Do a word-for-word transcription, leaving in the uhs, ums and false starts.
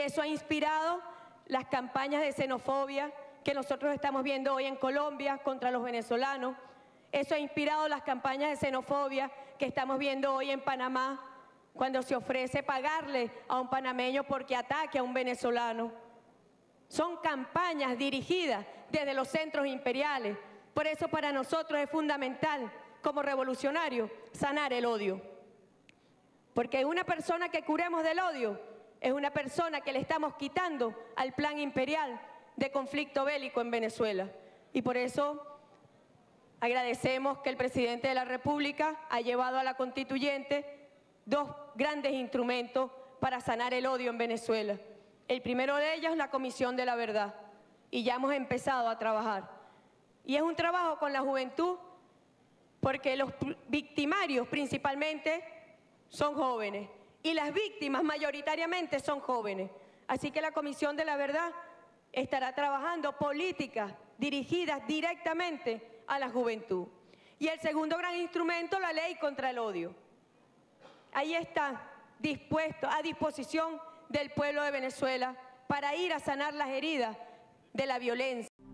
eso ha inspirado las campañas de xenofobia que nosotros estamos viendo hoy en Colombia contra los venezolanos. Eso ha inspirado las campañas de xenofobia que estamos viendo hoy en Panamá, cuando se ofrece pagarle a un panameño porque ataque a un venezolano. Son campañas dirigidas desde los centros imperiales. Por eso para nosotros es fundamental, como revolucionarios, sanar el odio. Porque una persona que curemos del odio es una persona que le estamos quitando al plan imperial de conflicto bélico en Venezuela. Y por eso agradecemos que el presidente de la República ha llevado a la constituyente dos grandes instrumentos para sanar el odio en Venezuela. El primero de ellos es la Comisión de la Verdad, y ya hemos empezado a trabajar. Y es un trabajo con la juventud, porque los victimarios principalmente son jóvenes, y las víctimas mayoritariamente son jóvenes. Así que la Comisión de la Verdad estará trabajando políticas dirigidas directamente a la juventud. Y el segundo gran instrumento, la Ley contra el Odio. Ahí está, dispuesto, a disposición del pueblo de Venezuela para ir a sanar las heridas de la violencia.